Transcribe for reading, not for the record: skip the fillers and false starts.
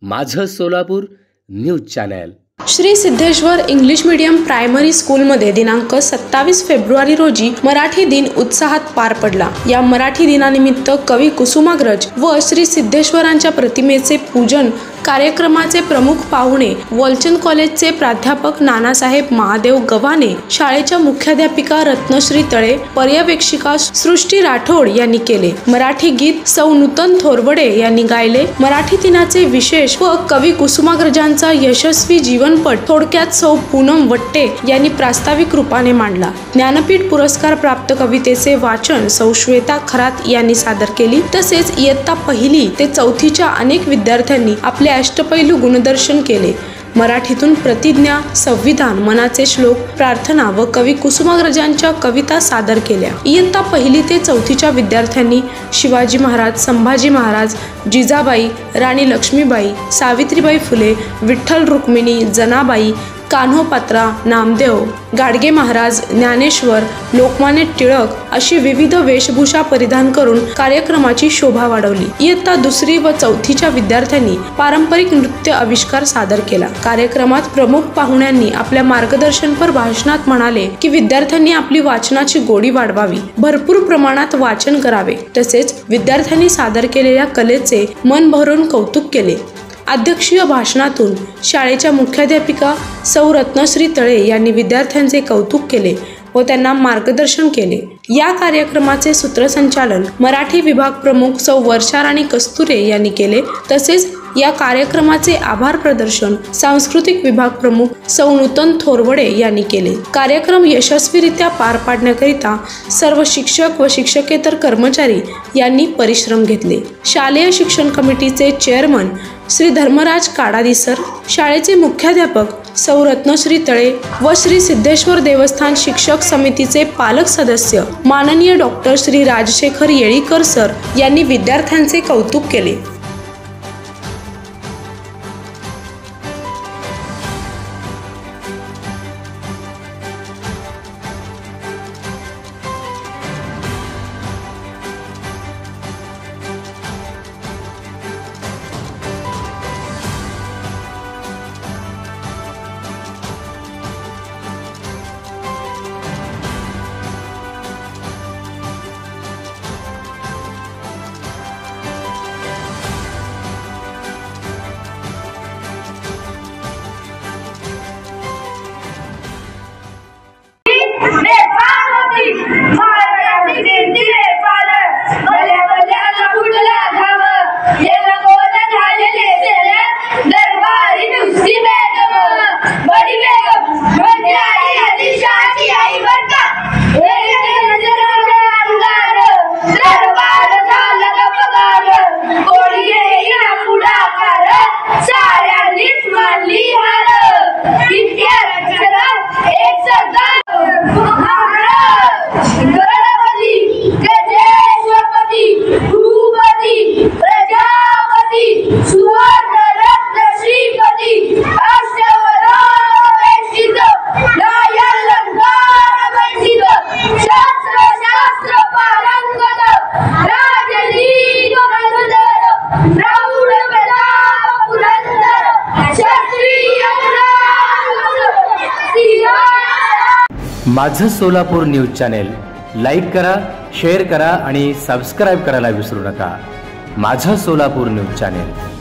माझं Solapur news channel. Shri Siddheshwar English medium primary स्कूलमध्ये दिनांक 27 फेब्रुवारी रोजी मराठी दिन उत्साहात पार पडला। या मराठी दिनानिमित्त कवी कुसुमाग्रज व श्री सिद्धेश्वरांच्या प्रतिमेचे पूजन कार्यक्रमाचे प्रमुख पाहुणे वलचंद कॉलेजचे प्राध्यापक नानासाहेब महादेव गव्हाणे, शाळेच्या मुख्याध्यापिका रत्नश्री तळे, पर्यवेक्षिका सृष्टी राठोड यांनी केले। मराठी गीत सौ नूतन थोरवडे यांनी गायले। मराठी दिनाचे विशेष व कवी कुसुमाग्रजांचा यशस्वी जीवनपट थोडक्यात सौ पूनम वट्टे यांनी प्रास्ताविक रूपाने मांडला। ज्ञानपीठ पुरस्कार प्राप्त कवितेचे वाचन सौ श्वेता खरात यांनी सादर केली। तसेच इयत्ता पहिली ते चौथीच्या अनेक विद्यार्थ्यांनी आपले अष्टपैलू गुणदर्शन केले। मराठीतून प्रतिज्ञा, संविधान, मनाचे श्लोक, प्रार्थना व कवी कुसुमाग्रजांच्या कविता सादर केल्या। इयत्ता पहिली ते चौथीच्या विद्यार्थ्यांनी शिवाजी महाराज, संभाजी महाराज, जिजाबाई, राणी लक्ष्मीबाई, सावित्रीबाई फुले, विठ्ठल रुक्मिणी, जनाबाई, कान्होपात्रा, नामदेव, गाडगे महाराज, ज्ञानेश्वर, लोकमान्य टिळक अशी विविध वेशभूषा परिधान करून कार्यक्रमाची शोभा वाढवली। इयत्ता दुसरी व चौथीच्या विद्यार्थ्यांनी पारंपरिक नृत्य आविष्कार सादर केला। कार्यक्रमात प्रमुख पाहुण्यांनी आपल्या मार्गदर्शनपर भाषणात म्हणाले की विद्यार्थ्यांनी आपली वाचनाची गोडी वाढवावी, भरपूर प्रमाणात वाचन करावे। तसेच विद्यार्थ्यांनी सादर केलेल्या कलेचे मन भरून कौतुक केले। अध्यक्षीय भाषणातून शाळेच्या मुख्याध्यापिका सौ रत्नश्री तळे यांनी विद्यार्थ्यांचे कौतुक केले व त्यांना मार्गदर्शन केले। या कार्यक्रमाचे सूत्रसंचालन मराठी विभाग प्रमुख सौ वर्षाराणी कस्तुरे यांनी केले। तसेच या कार्यक्रमाचे आभार प्रदर्शन सांस्कृतिक विभाग प्रमुख सौ नूतन थोरवडे यांनी केले। कार्यक्रम यशस्वीरित्या पार पाडण्याकरिता सर्व शिक्षक व शिक्षकेतर कर्मचारी यांनी परिश्रम घेतले। शालेय शिक्षण कमिटीचे चेअरमन श्री धर्मराज काडादी सर, शाळेचे मुख्याध्यापक सौ रत्नश्री तळे व श्री सिद्धेश्वर देवस्थान शिक्षक समितीचे पालक सदस्य माननीय डॉक्टर श्री राजशेखर येळीकर सर यांनी विद्यार्थ्यांचे कौतुक केले। माझं सोलापूर न्यूज चॅनल लाईक करा, शेअर करा आणि सबस्क्राईब करायला विसरू नका। माझं सोलापूर न्यूज चॅनल।